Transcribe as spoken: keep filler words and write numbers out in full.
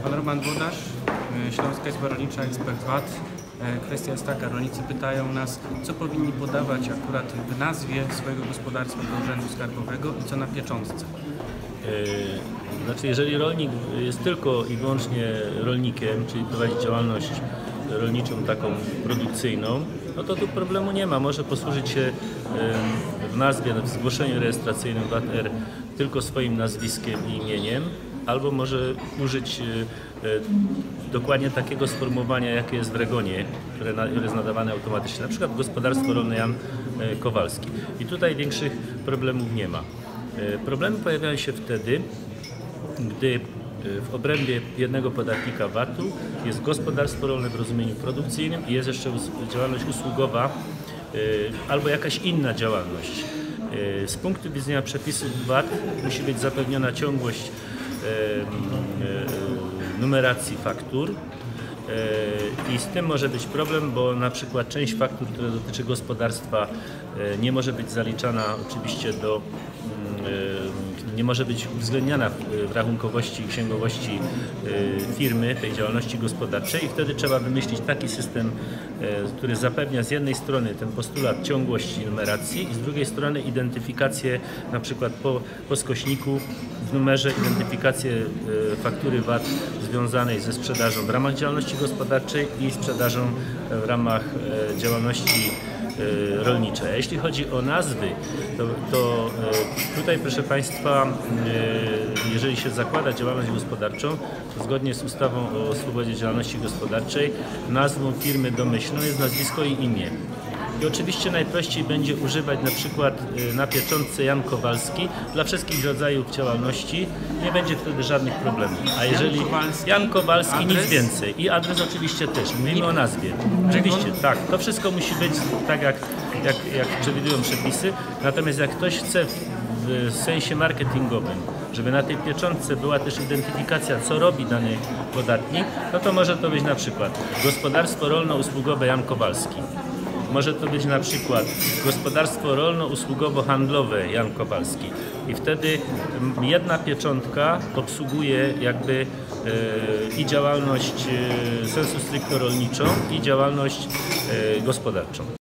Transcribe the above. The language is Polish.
Pan Roman Włodarz, Śląska Izba Rolnicza, ekspert V A T. Kwestia jest taka, rolnicy pytają nas, co powinni podawać akurat w nazwie swojego gospodarstwa do urzędu skarbowego i co na pieczątce. Znaczy, jeżeli rolnik jest tylko i wyłącznie rolnikiem, czyli prowadzi działalność rolniczą taką produkcyjną, no to tu problemu nie ma. Może posłużyć się w nazwie, w zgłoszeniu rejestracyjnym V A T R tylko swoim nazwiskiem i imieniem, albo może użyć dokładnie takiego sformułowania, jakie jest w REGONie, które jest nadawane automatycznie, na przykład Gospodarstwo Rolne Jan Kowalski. I tutaj większych problemów nie ma. Problemy pojawiają się wtedy, gdy w obrębie jednego podatnika V A T-u jest gospodarstwo rolne w rozumieniu produkcyjnym i jest jeszcze działalność usługowa albo jakaś inna działalność. Z punktu widzenia przepisów V A T musi być zapewniona ciągłość numeracji faktur i z tym może być problem, bo na przykład część faktur, która dotyczy gospodarstwa, nie może być zaliczana oczywiście do nie może być uwzględniana w rachunkowości i księgowości firmy, tej działalności gospodarczej i wtedy trzeba wymyślić taki system, który zapewnia z jednej strony ten postulat ciągłości numeracji i z drugiej strony identyfikację na przykład po, po skośniku w numerze, identyfikację faktury V A T związanej ze sprzedażą w ramach działalności gospodarczej i sprzedażą w ramach działalności rolnicze. A jeśli chodzi o nazwy, to, to tutaj, proszę Państwa, jeżeli się zakłada działalność gospodarczą, to zgodnie z ustawą o swobodzie działalności gospodarczej nazwą firmy domyślną jest nazwisko i imię. I oczywiście najprościej będzie używać na przykład na pieczątce Jan Kowalski dla wszystkich rodzajów działalności, nie będzie wtedy żadnych problemów. A jeżeli Jan Kowalski, Jan Kowalski nic więcej i adres oczywiście też, mówimy o nazwie. Oczywiście, tak, to wszystko musi być tak jak, jak, jak przewidują przepisy, natomiast jak ktoś chce w sensie marketingowym, żeby na tej pieczątce była też identyfikacja, co robi dany podatnik, no to może to być na przykład Gospodarstwo Rolno-Usługowe Jan Kowalski. Może to być na przykład Gospodarstwo Rolno-Usługowo-Handlowe Jan Kowalski. I wtedy jedna pieczątka obsługuje jakby e, i działalność e, sensu stricto rolniczą, i działalność e, gospodarczą.